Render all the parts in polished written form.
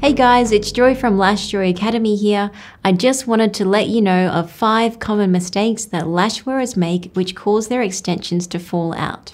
Hey guys, it's Joy from LashJoy Academy here. I just wanted to let you know of 5 common mistakes that lash wearers make which cause their extensions to fall out.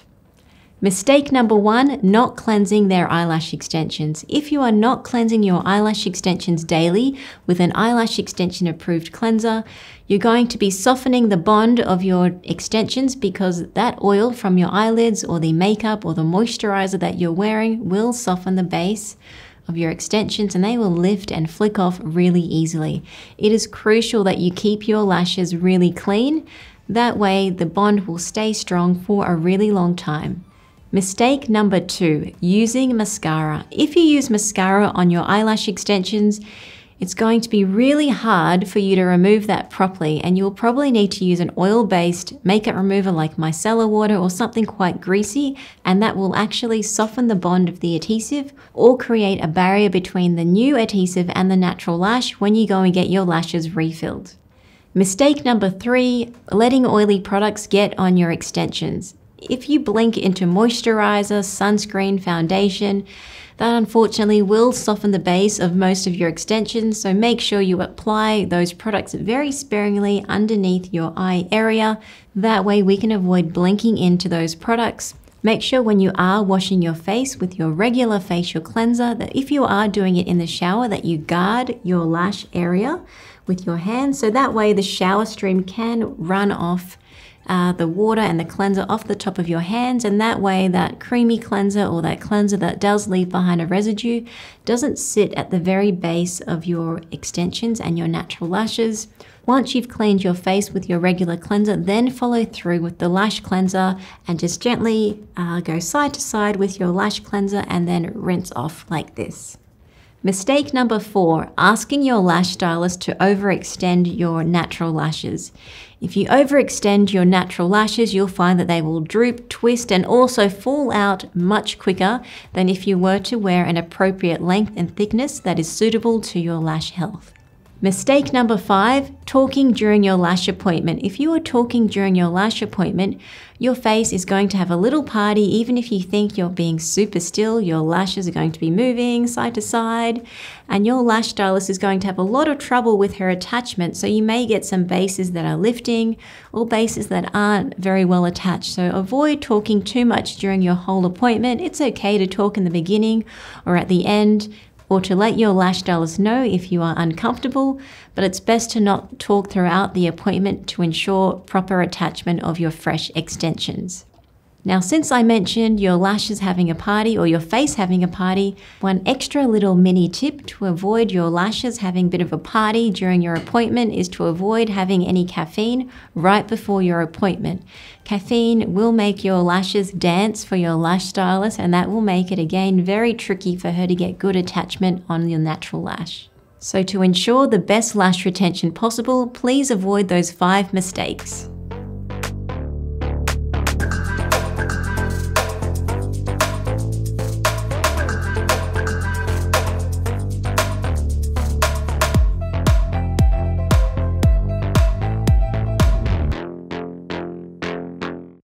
Mistake number 1, not cleansing their eyelash extensions. If you are not cleansing your eyelash extensions daily with an eyelash extension approved cleanser, you're going to be softening the bond of your extensions because that oil from your eyelids or the makeup or the moisturizer that you're wearing will soften the base of your extensions and they will lift and flick off really easily. It is crucial that you keep your lashes really clean. That way the bond will stay strong for a really long time. Mistake number 2, using mascara. If you use mascara on your eyelash extensions, it's going to be really hard for you to remove that properly, and you'll probably need to use an oil-based makeup remover like micellar water or something quite greasy, and that will actually soften the bond of the adhesive or create a barrier between the new adhesive and the natural lash when you go and get your lashes refilled. Mistake number 3, letting oily products get on your extensions. If you blink into moisturizer, sunscreen, foundation, that unfortunately will soften the base of most of your extensions, so make sure you apply those products very sparingly underneath your eye area. That way we can avoid blinking into those products. Make sure when you are washing your face with your regular facial cleanser that if you are doing it in the shower that you guard your lash area with your hands, so that way the shower stream can run off the water and the cleanser off the top of your hands, and that way that creamy cleanser or that cleanser that does leave behind a residue doesn't sit at the very base of your extensions and your natural lashes. Once you've cleaned your face with your regular cleanser, then follow through with the lash cleanser and just gently go side to side with your lash cleanser and then rinse off like this. Mistake number 4, asking your lash stylist to overextend your natural lashes. If you overextend your natural lashes, you'll find that they will droop, twist, and also fall out much quicker than if you were to wear an appropriate length and thickness that is suitable to your lash health. Mistake number 5, talking during your lash appointment. If you are talking during your lash appointment, your face is going to have a little party. Even if you think you're being super still, your lashes are going to be moving side to side, and your lash stylist is going to have a lot of trouble with her attachment. So you may get some bases that are lifting or bases that aren't very well attached. So avoid talking too much during your whole appointment. It's okay to talk in the beginning or at the end, or to let your lash stylist know if you are uncomfortable, but it's best to not talk throughout the appointment to ensure proper attachment of your fresh extensions. Now, since I mentioned your lashes having a party or your face having a party, one extra little mini tip to avoid your lashes having a bit of a party during your appointment is to avoid having any caffeine right before your appointment. Caffeine will make your lashes dance for your lash stylist, and that will make it again very tricky for her to get good attachment on your natural lash. So to ensure the best lash retention possible, please avoid those 5 mistakes.